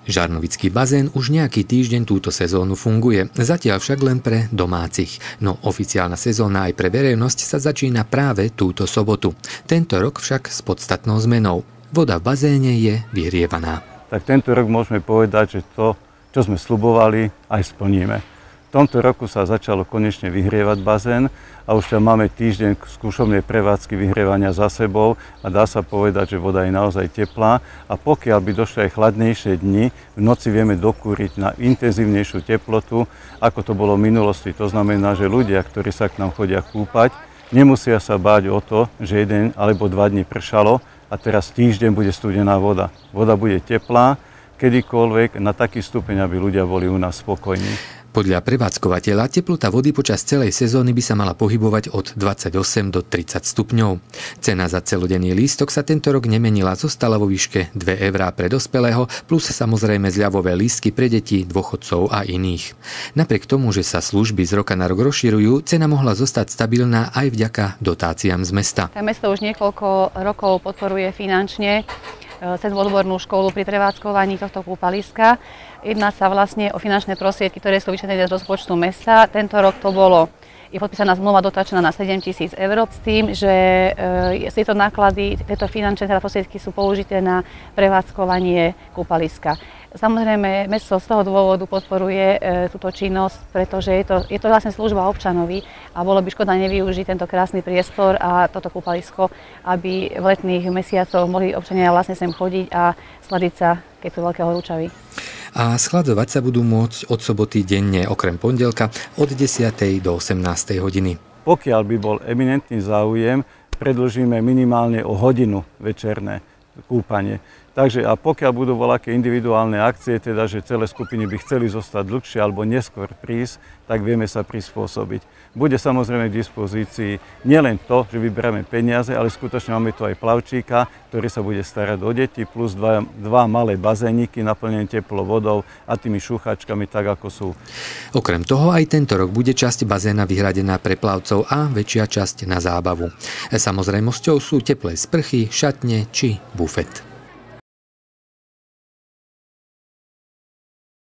Žarnovický bazén už nejaký týždeň túto sezónu funguje, zatiaľ však len pre domácich. No oficiálna sezóna aj pre verejnosť sa začína práve túto sobotu. Tento rok však s podstatnou zmenou. Voda v bazéne je vyhrievaná. Tak tento rok môžeme povedať, že to, čo sme sľubovali, aj splníme. V tomto roku sa začalo konečne vyhrievať bazén a už tam máme týždeň skúšobnej prevádzky vyhrievania za sebou a dá sa povedať, že voda je naozaj teplá a pokiaľ by došli aj chladnejšie dni, v noci vieme dokúriť na intenzívnejšiu teplotu, ako to bolo v minulosti. To znamená, že ľudia, ktorí sa k nám chodia kúpať, nemusia sa báť o to, že 1 alebo 2 dni pršalo a teraz týždeň bude studená voda. Voda bude teplá, kedykoľvek na taký stupeň, aby ľudia boli u nás spokojní. Podľa prevádzkovateľa teplota vody počas celej sezóny by sa mala pohybovať od 28 do 30 stupňov. Cena za celodenný lístok sa tento rok nemenila, zostala vo výške 2 eurá pre dospelého, plus samozrejme zľavové lístky pre deti, dôchodcov a iných. Napriek tomu, že sa služby z roka na rok rozširujú, cena mohla zostať stabilná aj vďaka dotáciám z mesta. Mesto už niekoľko rokov podporuje finančne cez odbornú školu pri prevádzkovaní tohto kúpaliska. Jedná sa vlastne o finančné prostriedky, ktoré sú vyčlenené z rozpočtu mesta. Tento rok to je podpísaná zmluva dotačná na 7 000 eur s tým, že tieto náklady, tieto finančné prostriedky sú použité na prevádzkovanie kúpaliska. Samozrejme, mesto z toho dôvodu podporuje túto činnosť, pretože je to vlastne služba občanovi a bolo by škoda nevyužiť tento krásny priestor a toto kúpalisko, aby v letných mesiacoch mohli občania vlastne sem chodiť a sladiť sa, keď sú veľké horúčavy. A schladovať sa budú môcť od soboty denne, okrem pondelka, od 10. do 18. hodiny. Pokiaľ by bol eminentný záujem, predĺžime minimálne o hodinu večerné kúpanie. Takže a pokiaľ budú voľaké individuálne akcie, teda že celé skupiny by chceli zostať dlhšie alebo neskôr prísť, tak vieme sa prispôsobiť. Bude samozrejme k dispozícii nielen to, že vyberáme peniaze, ale skutočne máme tu aj plavčíka, ktorý sa bude starať o deti, plus dva malé bazéniky naplnené teplou vodou a tými šúchačkami, tak ako sú. Okrem toho aj tento rok bude časť bazéna vyhradená pre plavcov a väčšia časť na zábavu. Samozrejmosťou sú teplé sprchy, šatne či bufet.